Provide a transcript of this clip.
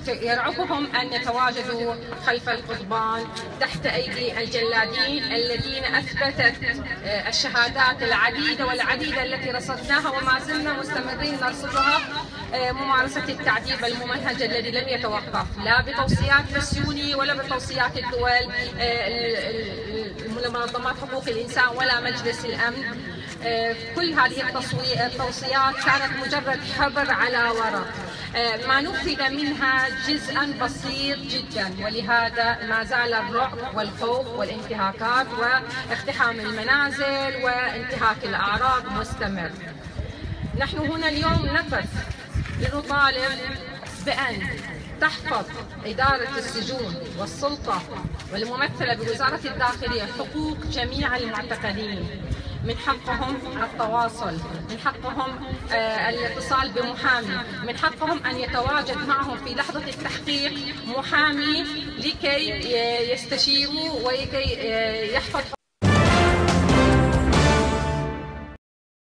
يرعبهم أن يتواجدوا خلف القضبان تحت أيدي الجلادين الذين أثبتت الشهادات العديدة والعديدة التي رصدناها وما زلنا مستمرين نرصدها ممارسة التعذيب الممنهج الذي لم يتوقف لا بتوصيات بسيوني ولا بتوصيات الدول منظمات حقوق الإنسان ولا مجلس الأمن. كل هذه التوصيات كانت مجرد حبر على ورق، ما نفذ منها جزءا بسيط جدا، ولهذا ما زال الرعب والخوف والانتهاكات واقتحام المنازل وانتهاك الأعراض مستمر. نحن هنا اليوم نقف لنطالب بأن تحفظ إدارة السجون والسلطة والممثلة بوزارة الداخلية حقوق جميع المعتقلين. من حقهم التواصل، من حقهم الاتصال بمحامي، من حقهم أن يتواجد معهم في لحظة التحقيق محامي لكي يستشيروا ولكي يحفظ